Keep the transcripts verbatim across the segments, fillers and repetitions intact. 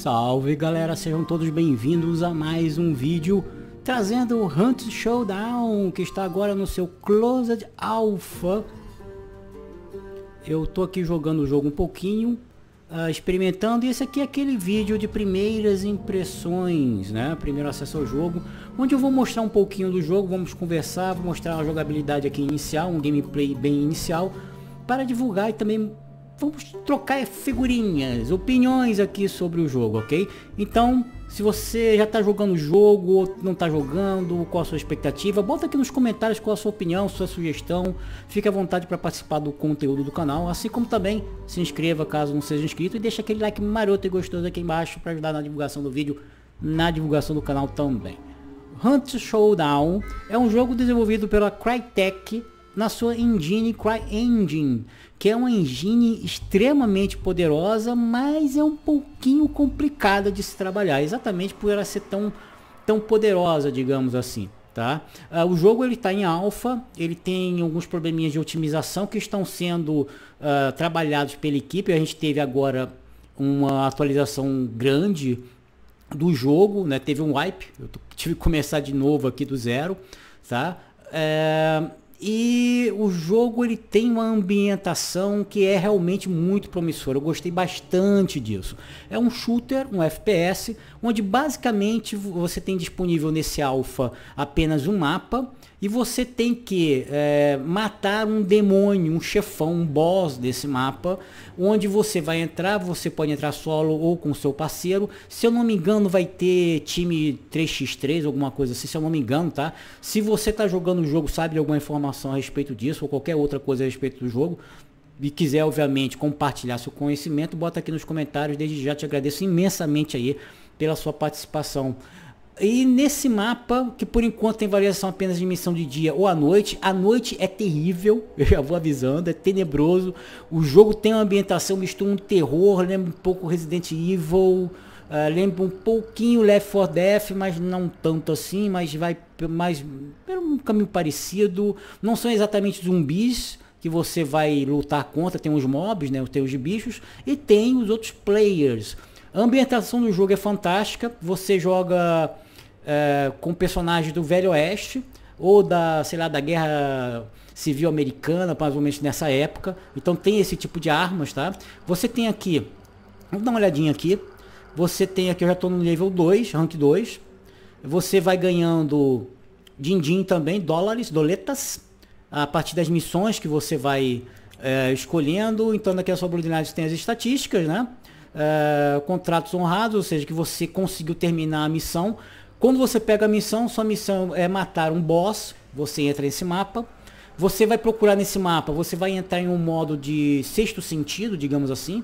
Salve galera, sejam todos bem-vindos a mais um vídeo trazendo o Hunt Showdown, que está agora no seu Closed Alpha. Eu tô aqui jogando o jogo um pouquinho, uh, experimentando, e esse aqui é aquele vídeo de primeiras impressões, né? Primeiro acesso ao jogo, onde eu vou mostrar um pouquinho do jogo, vamos conversar, vou mostrar a jogabilidade aqui inicial, um gameplay bem inicial, para divulgar e também vamos trocar figurinhas, opiniões aqui sobre o jogo, ok? Então, se você já está jogando o jogo ou não está jogando, qual a sua expectativa, bota aqui nos comentários qual a sua opinião, sua sugestão. Fique à vontade para participar do conteúdo do canal, assim como também se inscreva caso não seja inscrito e deixa aquele like maroto e gostoso aqui embaixo para ajudar na divulgação do vídeo, na divulgação do canal também. Hunt Showdown é um jogo desenvolvido pela Crytek na sua engine CryEngine, que é uma engine extremamente poderosa, mas é um pouquinho complicada de se trabalhar, exatamente por ela ser tão, tão poderosa, digamos assim, tá? Uh, o jogo ele está em alpha, ele tem alguns probleminhas de otimização que estão sendo uh, trabalhados pela equipe. A gente teve agora uma atualização grande do jogo, né? Teve um wipe, eu tive que começar de novo aqui do zero, tá? É... E o jogo ele tem uma ambientação que é realmente muito promissora. Eu gostei bastante disso. É um shooter, um F P S, onde basicamente você tem disponível nesse alpha apenas um mapa e você tem que é, matar um demônio, um chefão, um boss desse mapa, onde você vai entrar, você pode entrar solo ou com seu parceiro. Se eu não me engano vai ter time três contra três, alguma coisa assim, se eu não me engano, tá? Se você tá jogando o jogo, sabe de alguma informação a respeito disso ou qualquer outra coisa a respeito do jogo e quiser obviamente compartilhar seu conhecimento, bota aqui nos comentários. Desde já te agradeço imensamente aí pela sua participação. E nesse mapa, que por enquanto tem variação apenas de missão de dia ou à noite, a noite é terrível, eu já vou avisando, é tenebroso. O jogo tem uma ambientação, mistura um terror, lembra um pouco Resident Evil, uh, lembra um pouquinho Left four Dead, mas não tanto assim, mas vai mais por um caminho parecido. Não são exatamente zumbis que você vai lutar contra, tem os mobs, né, tem os bichos, e tem os outros players. A ambientação do jogo é fantástica, você joga é, com personagens do Velho Oeste ou da, sei lá, da Guerra Civil Americana, mais ou menos nessa época. Então tem esse tipo de armas, tá? Você tem aqui, vamos dar uma olhadinha aqui, você tem aqui, eu já estou no nível dois, rank dois, você vai ganhando din-din também, dólares, doletas, a partir das missões que você vai é, escolhendo. Então aqui na sua habilidade tem as estatísticas, né? Uh, contratos honrados, ou seja, que você conseguiu terminar a missão. Quando você pega a missão, sua missão é matar um boss, você entra nesse mapa, você vai procurar nesse mapa, você vai entrar em um modo de sexto sentido, digamos assim,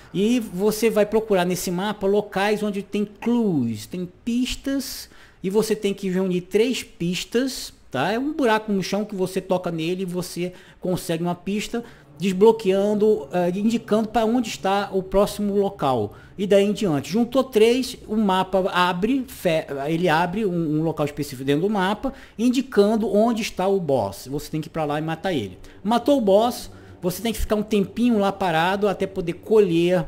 e você vai procurar nesse mapa locais onde tem clues, tem pistas, e você tem que reunir três pistas, tá? É um buraco no chão que você toca nele e você consegue uma pista, desbloqueando, uh, indicando para onde está o próximo local, e daí em diante. Juntou três, o mapa abre, ele abre um, um local específico dentro do mapa, indicando onde está o boss. Você tem que ir para lá e matar ele. Matou o boss, você tem que ficar um tempinho lá parado até poder colher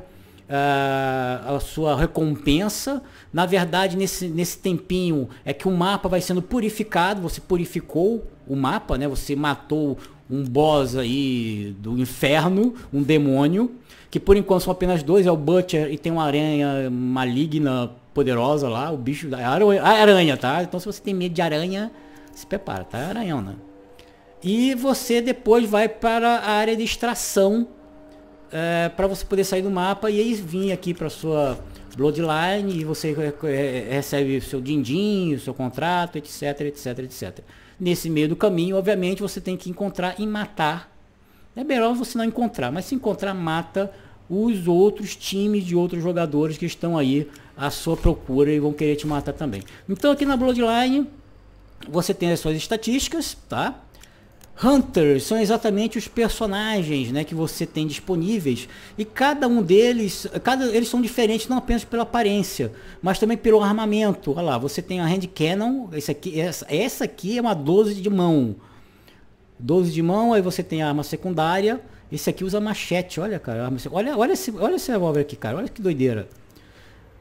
uh, a sua recompensa. Na verdade, nesse, nesse tempinho é que o mapa vai sendo purificado, você purificou o mapa, né? Você matou um boss aí do inferno, um demônio, que por enquanto são apenas dois, é o Butcher e tem uma aranha maligna poderosa lá, o bicho da aranha, a aranha, tá? Então se você tem medo de aranha, se prepara, tá? Aranhão, né? E você depois vai para a área de extração, é, para você poder sair do mapa e aí vir aqui para sua Bloodline e você recebe o seu din-din, o seu contrato, etc, etc, etcétera. Nesse meio do caminho, obviamente, você tem que encontrar e matar. É melhor você não encontrar, mas se encontrar, mata os outros times de outros jogadores que estão aí à sua procura e vão querer te matar também. Então aqui na Bloodline, você tem as suas estatísticas, tá? Hunters são exatamente os personagens, né, que você tem disponíveis, e cada um deles, cada, eles são diferentes não apenas pela aparência, mas também pelo armamento. Olha lá, você tem a Hand Cannon, esse aqui, essa, essa aqui é uma doze de mão, doze de mão, aí você tem a arma secundária, esse aqui usa machete, olha cara, olha, olha esse, olha esse revólver aqui cara, olha que doideira.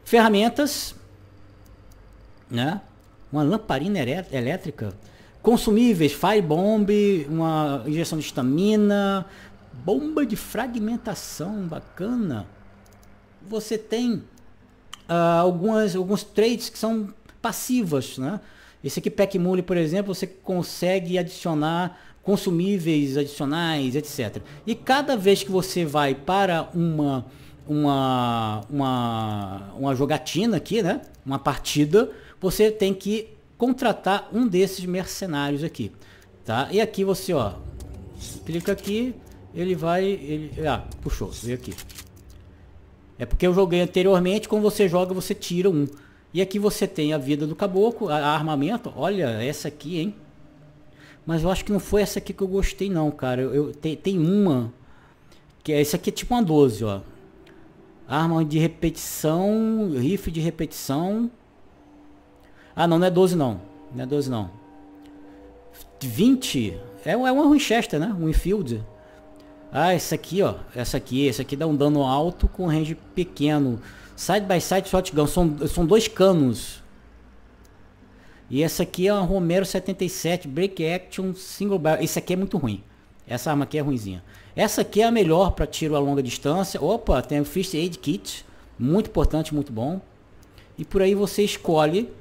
Ferramentas, né? Uma lamparina elétrica, consumíveis, Firebomb, uma injeção de estamina, bomba de fragmentação, bacana. Você tem uh, algumas, alguns trades que são passivas, né? Esse aqui, Pack Mule, por exemplo, você consegue adicionar consumíveis adicionais, etcétera. E cada vez que você vai para uma, uma, uma, uma jogatina aqui, né? Uma partida, você tem que contratar um desses mercenários aqui, tá? E aqui você, ó, clica aqui, ele vai, ele, ah, puxou, veio aqui. É porque eu joguei anteriormente, quando você joga, você tira um. E aqui você tem a vida do caboclo, a, a armamento, olha essa aqui, hein? Mas eu acho que não foi essa aqui que eu gostei não, cara. Eu, eu tem, tem uma, que é essa aqui, é tipo uma doze, ó. Arma de repetição, rifle de repetição. Ah, não, não é doze não. Não é doze não. vinte. É, é uma Winchester, né? Winfield. Ah, essa aqui, ó. Essa aqui. Essa aqui dá um dano alto com range pequeno. Side by side shotgun. São, são dois canos. E essa aqui é uma Romero setenta e sete. Break action single barrel. Esse aqui é muito ruim. Essa arma aqui é ruinzinha. Essa aqui é a melhor para tiro a longa distância. Opa, tem o First Aid Kit. Muito importante, muito bom. E por aí você escolhe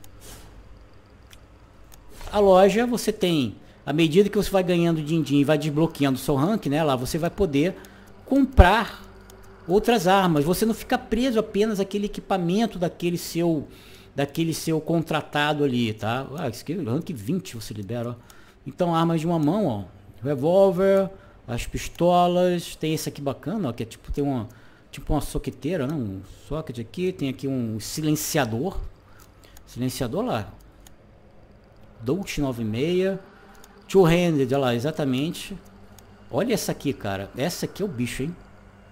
a loja. Você tem, à medida que você vai ganhando din-din e vai desbloqueando o seu rank, né, lá você vai poder comprar outras armas. Você não fica preso apenas àquele equipamento daquele seu daquele seu contratado ali, tá? Ah, esse aqui, rank vinte você libera, ó. Então, armas de uma mão, ó. Revólver, as pistolas, tem esse aqui bacana, ó, que é tipo, tem uma tipo uma soqueteira, né? Um socket aqui, tem aqui um silenciador. Silenciador lá. Dolce noventa e seis, two-handed, olha lá, exatamente. Olha essa aqui, cara. Essa aqui é o bicho, hein?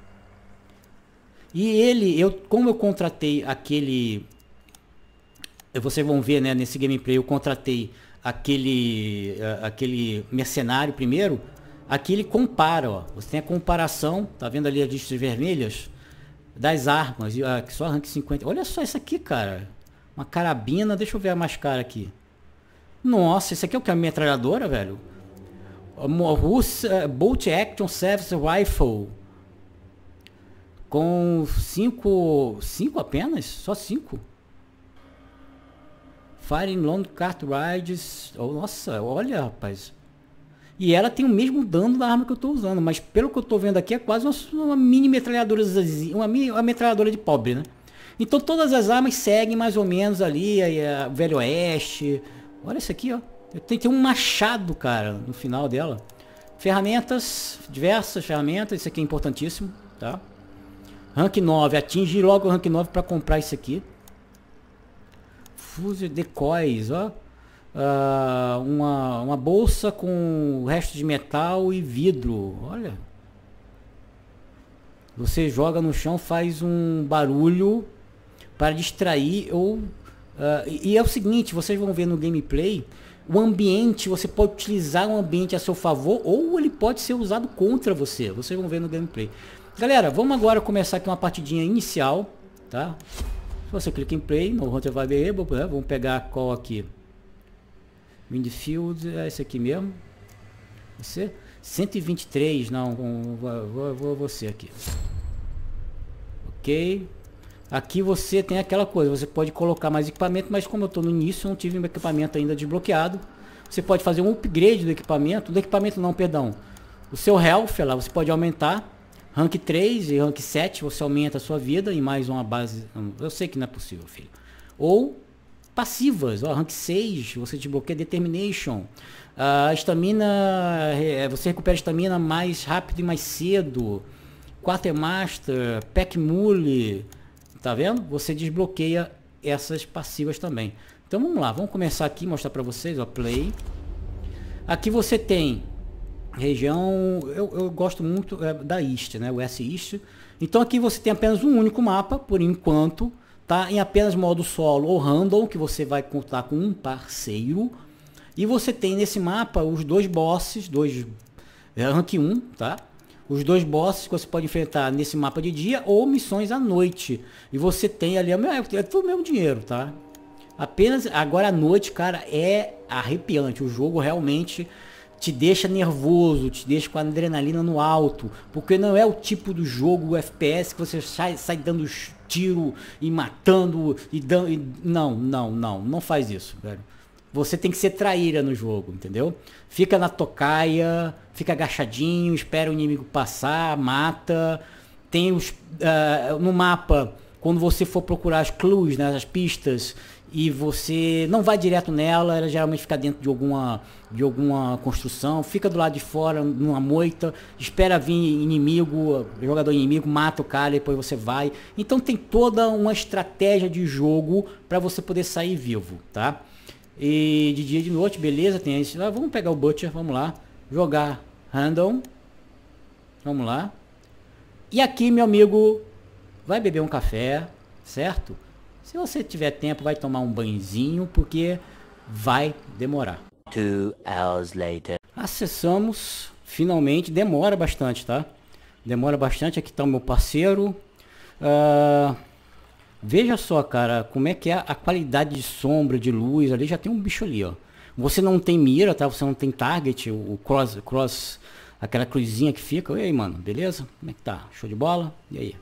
E ele, eu, como eu contratei aquele, vocês vão ver, né, nesse gameplay, eu contratei aquele, uh, aquele mercenário primeiro. Aqui ele compara, ó. Você tem a comparação, tá vendo ali as listas vermelhas das armas, e uh, só rank cinquenta. Olha só isso aqui, cara. Uma carabina, deixa eu ver a mais cara aqui. Nossa, isso aqui é o que? A metralhadora, velho? Russa, Bolt Action Service Rifle. Com cinco... cinco apenas? Só cinco? Firing Long Cartridges. Oh, nossa, olha, rapaz. E ela tem o mesmo dano da arma que eu estou usando. Mas pelo que eu estou vendo aqui, é quase uma, uma mini metralhadora. Uma, mini, uma metralhadora de pobre, né? Então todas as armas seguem mais ou menos ali. A, a Velho Oeste. Olha isso aqui, ó. Tem, tem um machado, cara, no final dela. Ferramentas, diversas ferramentas. Isso aqui é importantíssimo, tá? Rank nove, atinge logo o rank nove para comprar isso aqui. Fuse decoys, ó. Uh, uma, uma bolsa com resto de metal e vidro. Olha. Você joga no chão, faz um barulho para distrair ou... Uh, e, e é o seguinte, vocês vão ver no gameplay, o ambiente, você pode utilizar o ambiente a seu favor ou ele pode ser usado contra você. Vocês vão ver no gameplay. Galera, vamos agora começar aqui uma partidinha inicial, tá? Se você clica em play, no Hunter vai ver, né? Vamos pegar qual aqui? Windfield, é esse aqui mesmo. Você? cento e vinte e três, não, vou, vou, vou você aqui. Ok. Aqui você tem aquela coisa, você pode colocar mais equipamento, mas como eu estou no início, eu não tive meu equipamento ainda desbloqueado. Você pode fazer um upgrade do equipamento, do equipamento não, perdão. O seu health, lá, você pode aumentar. Rank três e rank sete, você aumenta a sua vida em mais uma base. Eu sei que não é possível, filho. Ou passivas, ó, rank seis, você desbloqueia Determination. A estamina, você recupera a estamina mais rápido e mais cedo. Quartermaster, Pack Mule, tá vendo? Você desbloqueia essas passivas também. Então vamos lá, vamos começar aqui, mostrar para vocês, ó, play. Aqui você tem região, eu, eu gosto muito é, da East, né, o S East. Então aqui você tem apenas um único mapa, por enquanto, tá? Em apenas modo solo ou random, que você vai contar com um parceiro. E você tem nesse mapa os dois bosses, dois é, rank um, tá? os dois bosses que você pode enfrentar nesse mapa de dia ou missões à noite. E você tem ali, é tudo o mesmo dinheiro, tá? Apenas agora à noite, cara, é arrepiante. O jogo realmente te deixa nervoso, te deixa com a adrenalina no alto. Porque não é o tipo do jogo F P S que você sai, sai dando tiro e matando e dando... E, não, não, não, não faz isso, velho. Você tem que ser traíra no jogo, entendeu? Fica na tocaia, fica agachadinho, espera o inimigo passar, mata. Tem os... Uh, no mapa, quando você for procurar as clues, né, as pistas, e você não vai direto nela, ela geralmente fica dentro de alguma, de alguma construção, fica do lado de fora, numa moita, espera vir inimigo, jogador inimigo, mata o cara e depois você vai. Então tem toda uma estratégia de jogo para você poder sair vivo, tá? E de dia e de noite, beleza, tem isso. Ah, vamos pegar o Butcher, vamos lá. Jogar Random. Vamos lá. E aqui, meu amigo, vai beber um café, certo? Se você tiver tempo, vai tomar um banhozinho, porque vai demorar. Two hours later. Acessamos, finalmente, demora bastante, tá? Demora bastante, aqui tá o meu parceiro. Uh, veja só, cara, como é que é a qualidade de sombra, de luz, ali já tem um bicho ali, ó. Você não tem mira, tá? Você não tem target, o cross, cross, aquela cruzinha que fica. E aí, mano, beleza? Como é que tá? Show de bola? E aí?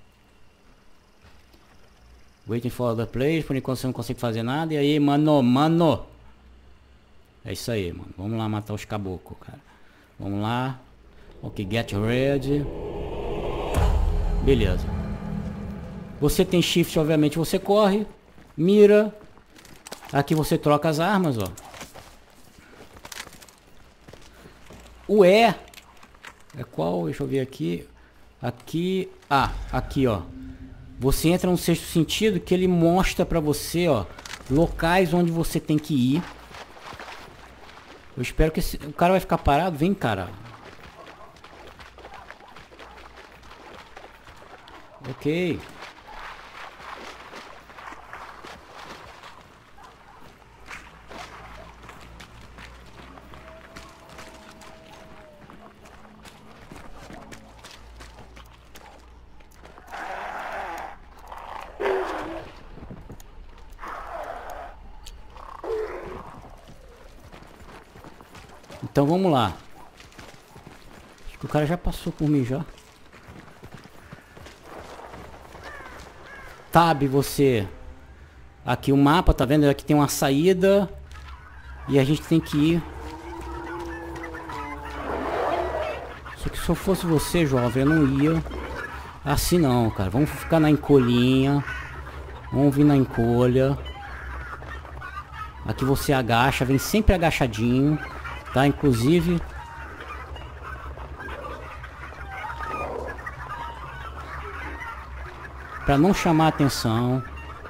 Waiting for the players, por enquanto você não consegue fazer nada. E aí, mano, mano. É isso aí, mano. Vamos lá matar os caboclos, cara. Vamos lá. Ok, get ready. Beleza. Você tem shift, obviamente você corre. Mira. Aqui você troca as armas, ó. O E. É qual? Deixa eu ver aqui. Aqui. Ah, aqui, ó. Você entra no sexto sentido que ele mostra pra você, ó, locais onde você tem que ir. Eu espero que esse, o cara vai ficar parado. Vem, cara. Ok. Então vamos lá. Acho que o cara já passou por mim já. Tab, você. Aqui o mapa, tá vendo? Aqui tem uma saída. E a gente tem que ir. Só que se eu fosse você, jovem, eu não ia assim não, cara. Vamos ficar na encolhinha. Vamos vir na encolha. Aqui você agacha, vem sempre agachadinho. Tá, inclusive para não chamar a atenção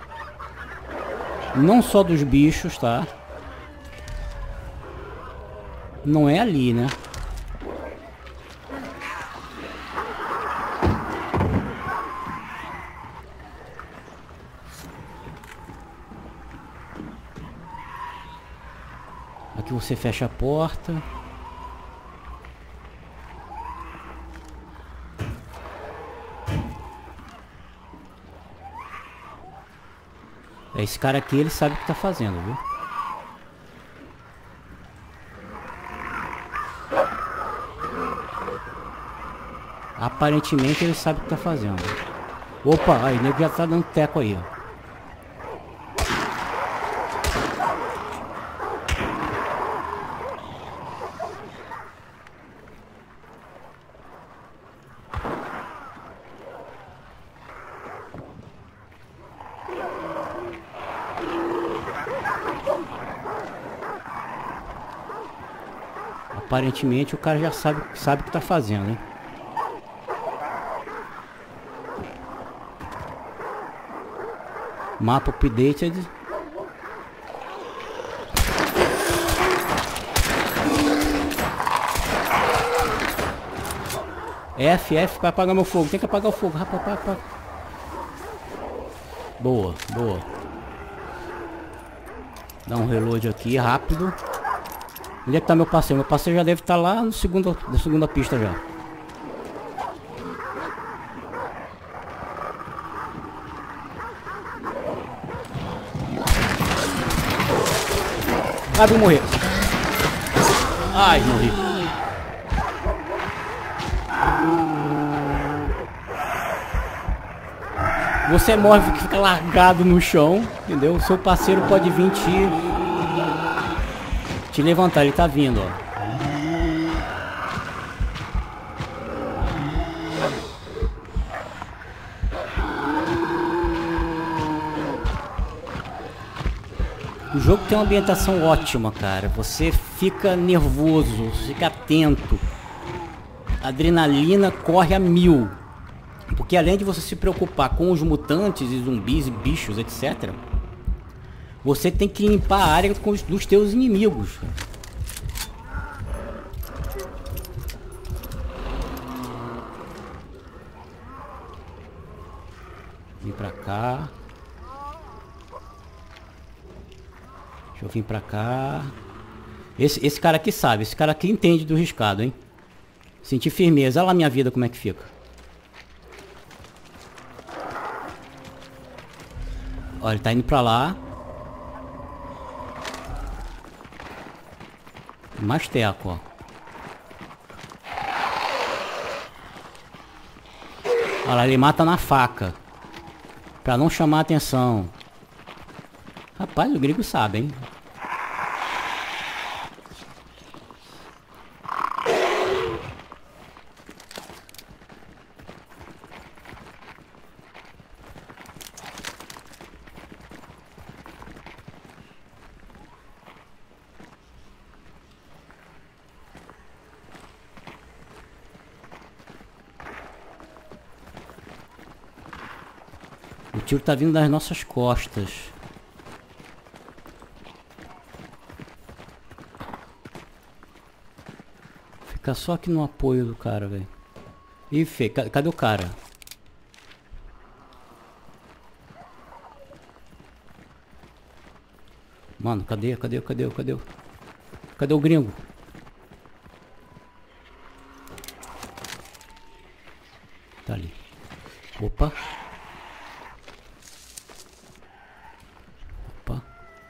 não só dos bichos, tá? Não é ali, né? Aqui você fecha a porta. Esse cara aqui, ele sabe o que tá fazendo, viu? Aparentemente ele sabe o que tá fazendo. Opa, aí, o nego já tá dando teco aí, ó. Aparentemente o cara já sabe, sabe o que tá fazendo, hein? Mapa updated. F, F para apagar meu fogo. Tem que apagar o fogo. Rapaz, apaga, apaga. Boa, boa. Dá um reload aqui, rápido. Onde é que tá meu parceiro? Meu parceiro já deve estar lá no segundo, na segunda pista já. Ah, vou morrer. Ai, morri. Você morre, fica largado no chão, entendeu? O seu parceiro pode vir te, te levantar, ele tá vindo, ó. O jogo tem uma ambientação ótima, cara. Você fica nervoso, fica atento. A adrenalina corre a mil. Porque além de você se preocupar com os mutantes e zumbis e bichos, etcétera, você tem que limpar a área com os, dos teus inimigos. Vem pra cá. Deixa eu vir pra cá. Esse, esse cara aqui sabe, esse cara aqui entende do riscado, hein? Sentir firmeza. Olha lá minha vida como é que fica. Olha, ele tá indo pra lá. Mais teco, ó. Olha lá, ele mata na faca. Pra não chamar a atenção. Rapaz, o gringo sabe, hein? O tiro tá vindo das nossas costas. Fica só aqui no apoio do cara, velho. Ih, Fê, cadê o cara? Mano, cadê? Cadê? Cadê? Cadê? Cadê o gringo? Tá ali. Opa. Opa.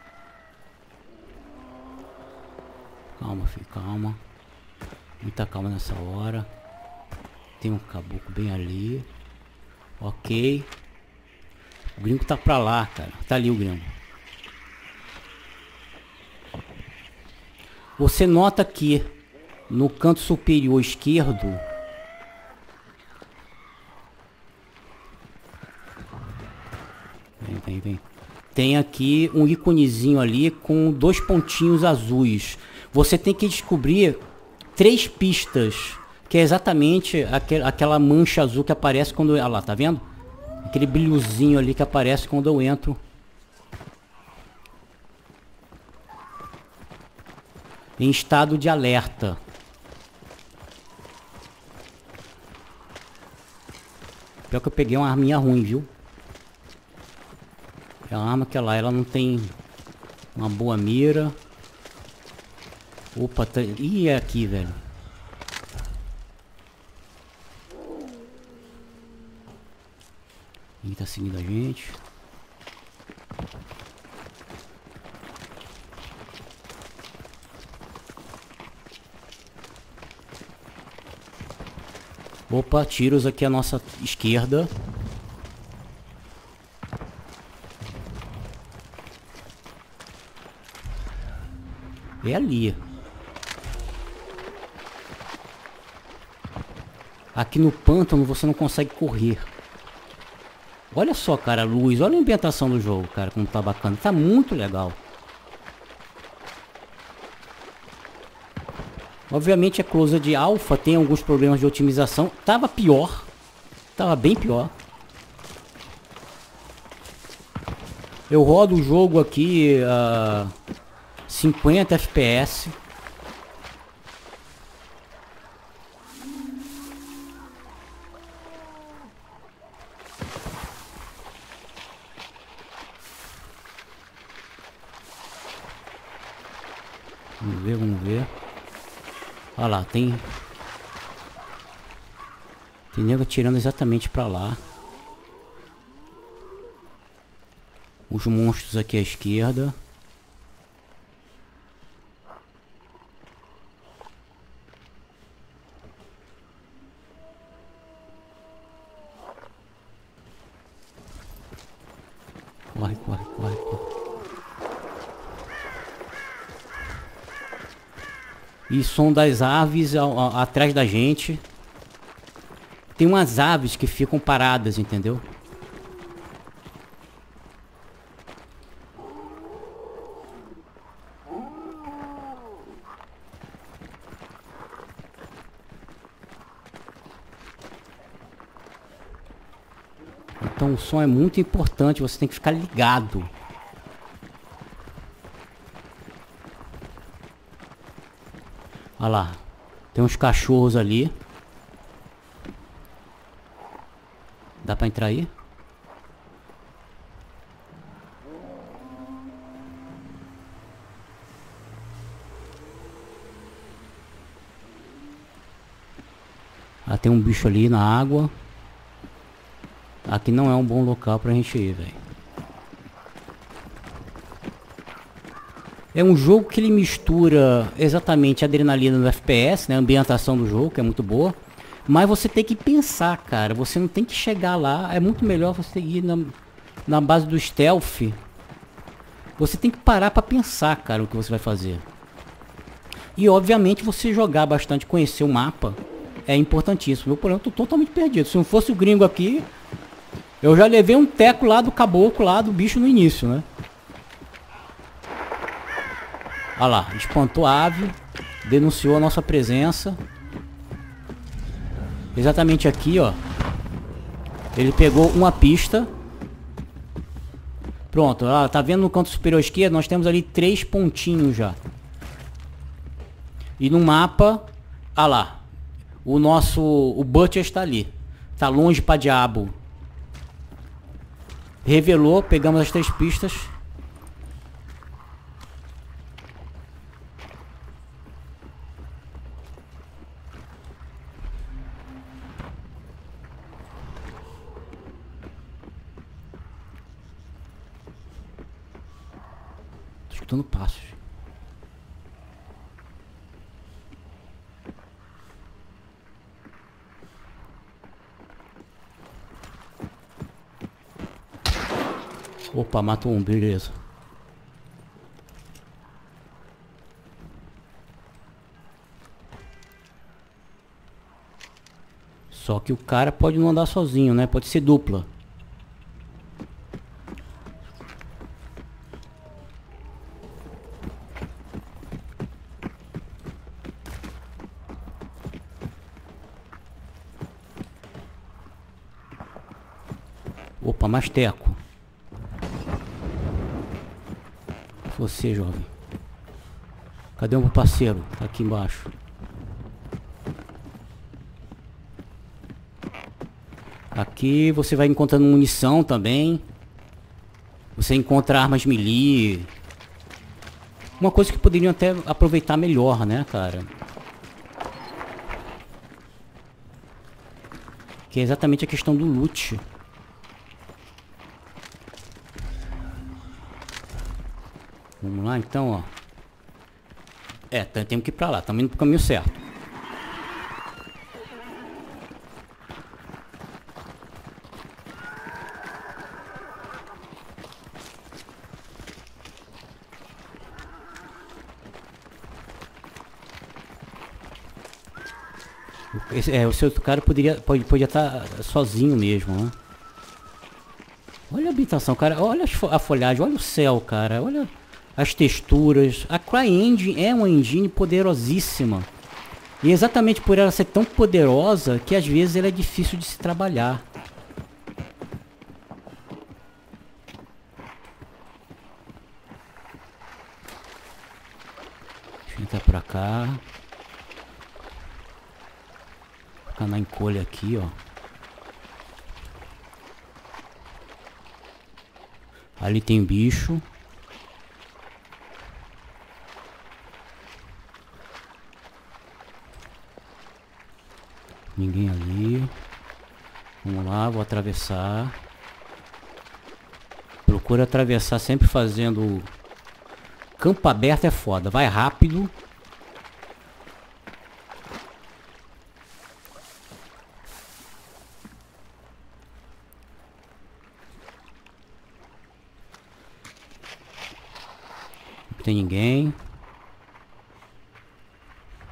Calma, filho, calma. Muita calma nessa hora. Tem um caboclo bem ali. Ok. O gringo tá pra lá, cara. Tá ali o gringo. Você nota que no canto superior esquerdo vem, vem, vem. Tem aqui um íconezinho ali com dois pontinhos azuis. Você tem que descobrir três pistas, que é exatamente aquel, aquela mancha azul que aparece quando... Olha lá, tá vendo? Aquele brilhozinho ali que aparece quando eu entro. Em estado de alerta. Pior que eu peguei uma arminha ruim, viu? É uma arma que lá, ela não tem uma boa mira. Opa, tá... Ih, é aqui, velho. Ih, tá seguindo a gente. Opa, tiros aqui à nossa esquerda. É ali. Aqui no pântano você não consegue correr. Olha só, cara, a luz. Olha a ambientação do jogo, cara, como tá bacana. Tá muito legal. Obviamente a Closed de Alpha tem alguns problemas de otimização. Tava pior. Tava bem pior. Eu rodo o jogo aqui a uh, cinquenta F P S. Vamos ver, vamos ver. Olha lá, tem... Tem nego atirando exatamente pra lá. Os monstros aqui à esquerda. E som das aves a, a, atrás da gente. Tem umas aves que ficam paradas, entendeu? Então o som é muito importante, você tem que ficar ligado. Olha lá, tem uns cachorros ali. Dá pra entrar aí? Ah, tem um bicho ali na água. Aqui não é um bom local pra gente ir, velho. É um jogo que ele mistura exatamente a adrenalina do F P S, né? A ambientação do jogo, que é muito boa. Mas você tem que pensar, cara. Você não tem que chegar lá. É muito melhor você ir na, na base do stealth. Você tem que parar pra pensar, cara, o que você vai fazer. E, obviamente, você jogar bastante, conhecer o mapa, é importantíssimo. Meu problema, eu tô totalmente perdido. Se não fosse o gringo aqui, eu já levei um teco lá do caboclo, lá do bicho no início, né? Olha lá, espantou a ave, denunciou a nossa presença. Exatamente aqui, ó. Ele pegou uma pista. Pronto, ó, tá vendo no canto superior esquerdo? Nós temos ali três pontinhos já. E no mapa, ah lá, o nosso, o Butcher está ali. Tá longe pra diabo. Revelou, pegamos as três pistas. Tô escutando passos. Opa, matou um, beleza. Só que o cara pode não andar sozinho, né? Pode ser dupla. Opa, mais teco. Você, jovem. Cadê o meu parceiro? Tá aqui embaixo. Aqui você vai encontrando munição também. Você encontra armas melee. Uma coisa que poderiam até aproveitar melhor, né, cara? Que é exatamente a questão do loot. Vamos lá então, ó. É, temos que ir pra lá, estamos indo pro caminho certo. Esse, é, o seu cara poderia pode, podia estar sozinho mesmo, né? Olha a habitação, cara. Olha a folhagem, olha o céu, cara. Olha as texturas. A CryEngine é uma engine poderosíssima. E exatamente por ela ser tão poderosa que às vezes ela é difícil de se trabalhar. Deixa eu entrar pra cá. Ficar na encolha aqui, ó. Ali tem bicho. Ninguém ali. Vamos lá, vou atravessar. Procura atravessar sempre fazendo... Campo aberto é foda. Vai rápido. Não tem ninguém.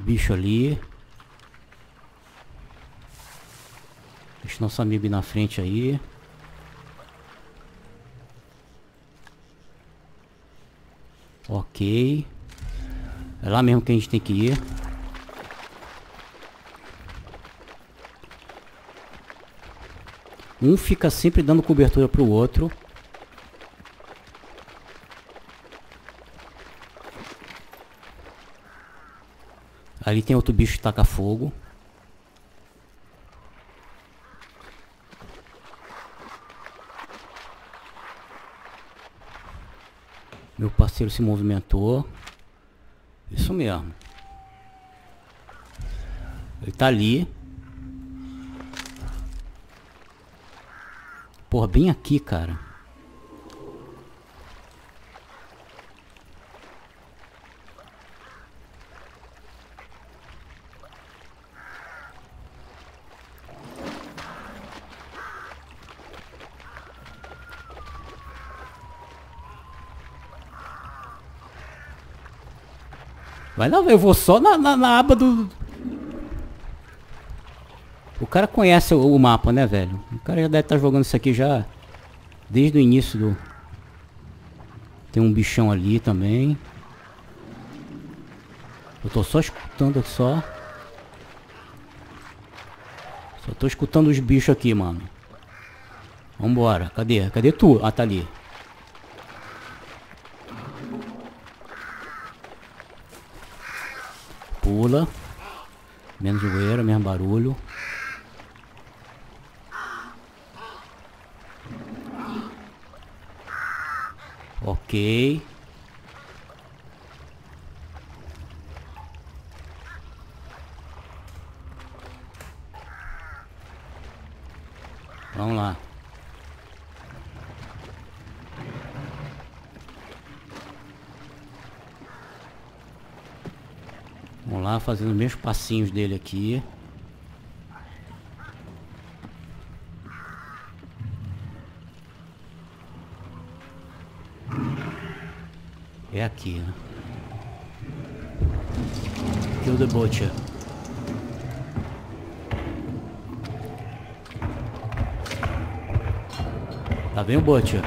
Bicho ali. Deixa nosso amigo ir na frente aí. Ok. É lá mesmo que a gente tem que ir. Um fica sempre dando cobertura pro outro. Ali tem outro bicho que taca fogo. Meu parceiro se movimentou. Isso mesmo. Ele tá ali. Porra, bem aqui, cara. Vai lá, eu vou só na, na, na aba do... O cara conhece o, o mapa, né, velho? O cara já deve estar jogando isso aqui já desde o início do... Tem um bichão ali também. Eu tô só escutando só. Só tô escutando os bichos aqui, mano. Vambora. Cadê? Cadê tu? Ah, tá ali. Pula. Menos zoeira, menos barulho. Ok. Vamos lá. Vamos lá, fazendo os mesmos passinhos dele aqui. É aqui, né? Kill the Butcher. Tá vendo o Butcher?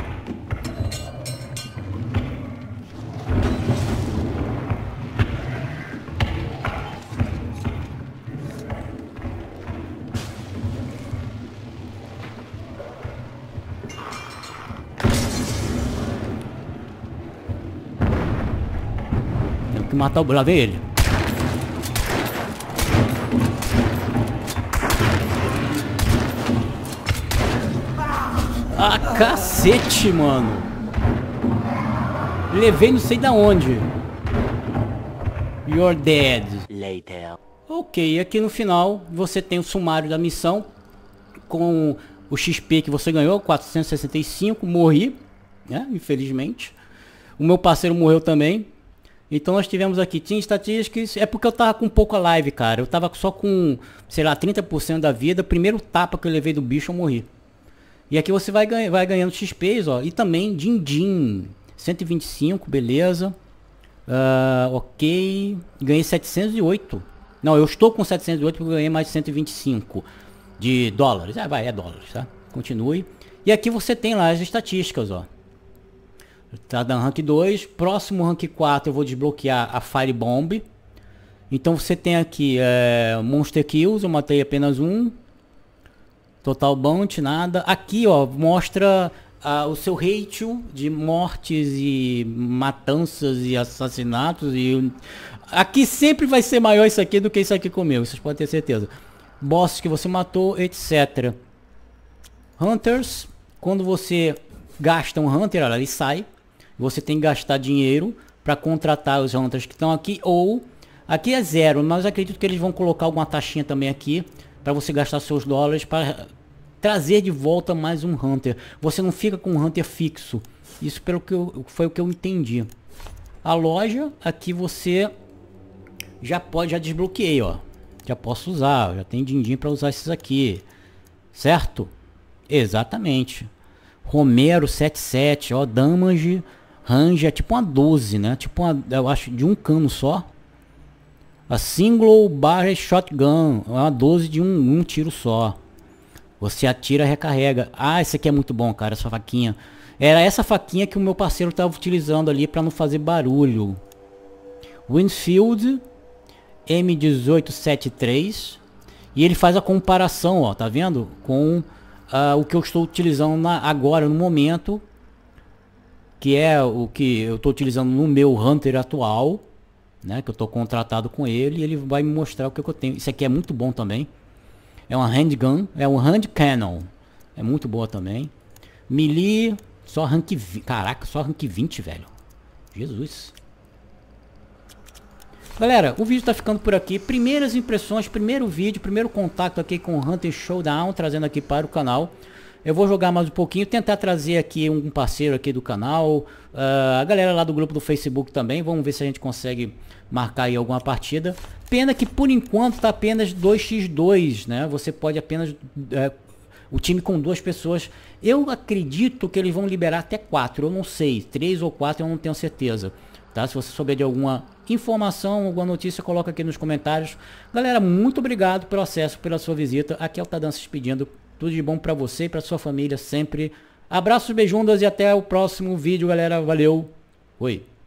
Temos que matar o... Lá vem ele. Ah, cacete, mano. Levei não sei da onde. You're dead. Later. Ok, aqui no final você tem o sumário da missão. Com o X P que você ganhou, quatrocentos e sessenta e cinco. Morri, né? Infelizmente. O meu parceiro morreu também. Então nós tivemos aqui, tinha estatísticas. É porque eu tava com pouca live, cara. Eu tava só com, sei lá, trinta por cento da vida. Primeiro tapa que eu levei do bicho eu morri. E aqui você vai, ganha, vai ganhando X Ps, ó. E também din-din. cento e vinte e cinco, beleza. Uh, ok. Ganhei setecentos e oito. Não, eu estou com setecentos e oito porque eu ganhei mais cento e vinte e cinco de dólares. Ah, vai, é dólares, tá? Continue. E aqui você tem lá as estatísticas, ó. Tá dando rank dois. Próximo rank quatro eu vou desbloquear a Fire Bomb. Então você tem aqui é, Monster Kills, eu matei apenas um. Total Bounty, nada. Aqui, ó, mostra uh, o seu ratio de mortes e matanças e assassinatos. E aqui sempre vai ser maior isso aqui do que isso aqui comigo, vocês podem ter certeza. Bosses que você matou, etcétera. Hunters, quando você gasta um Hunter, olha, ele sai. Você tem que gastar dinheiro para contratar os Hunters que estão aqui. Ou, aqui é zero, mas acredito que eles vão colocar alguma taxinha também aqui. Para você gastar seus dólares para trazer de volta mais um Hunter. Você não fica com um Hunter fixo. Isso pelo que eu, foi o que eu entendi. A loja, aqui você já pode, já desbloqueei, ó. Já posso usar, já tem din-din para usar esses aqui. Certo? Exatamente. Romero setenta e sete, ó, damage, range, é tipo uma doze, né? Tipo uma, eu acho, de um cano só. A single barrel shotgun, é uma doze de um, um tiro só. Você atira e recarrega. Ah, esse aqui é muito bom, cara, essa faquinha. Era essa faquinha que o meu parceiro estava utilizando ali para não fazer barulho. Winfield M dezoito setenta e três. E ele faz a comparação, ó, tá vendo? Com uh, o que eu estou utilizando na, agora, no momento. Que é o que eu estou utilizando no meu Hunter atual. Né, que eu estou contratado com ele. E ele vai me mostrar o que eu tenho. Isso aqui é muito bom também. É uma handgun. É um hand cannon. É muito boa também. Melee. Só rank vinte. Caraca, só rank vinte, velho. Jesus. Galera, o vídeo tá ficando por aqui. Primeiras impressões, primeiro vídeo, primeiro contato aqui com o Hunter Showdown, trazendo aqui para o canal. Eu vou jogar mais um pouquinho, tentar trazer aqui um parceiro aqui do canal. Uh, a galera lá do grupo do Facebook também. Vamos ver se a gente consegue marcar aí alguma partida. Pena que por enquanto tá apenas dois contra dois, né? Você pode apenas... Uh, o time com duas pessoas. Eu acredito que eles vão liberar até quatro. Eu não sei. Três ou quatro eu não tenho certeza. Tá? Se você souber de alguma informação, alguma notícia, coloca aqui nos comentários. Galera, muito obrigado pelo acesso, pela sua visita. Aqui é o Tadam se despedindo. Tudo de bom pra você e pra sua família sempre. Abraços, beijundas e até o próximo vídeo, galera. Valeu. Oi.